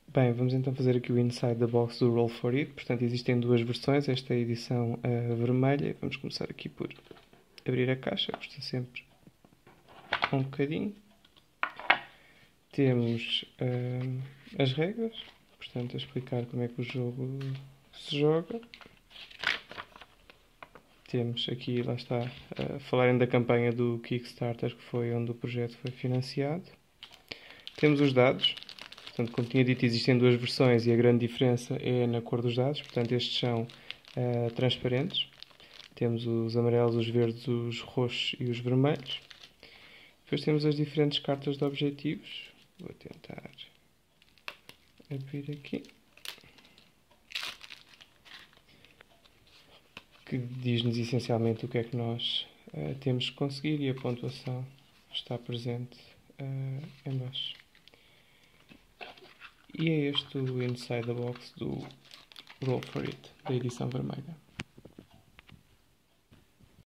Bem, vamos então fazer aqui o inside the box do Roll for It. Portanto, existem duas versões. Esta é a edição vermelha. Vamos começar aqui por abrir a caixa. Custa sempre um bocadinho. Temos as regras. Portanto, a explicar como é que o jogo se joga. Temos aqui, lá está, falarem da campanha do Kickstarter, que foi onde o projeto foi financiado. Temos os dados. Portanto, como tinha dito, existem duas versões e a grande diferença é na cor dos dados. Portanto, estes são transparentes. Temos os amarelos, os verdes, os roxos e os vermelhos. Depois temos as diferentes cartas de objetivos. Vou tentar abrir aqui. Que diz-nos essencialmente o que é que nós temos que conseguir e a pontuação está presente em baixo. E é este o Inside the Box do Roll for It, da edição vermelha.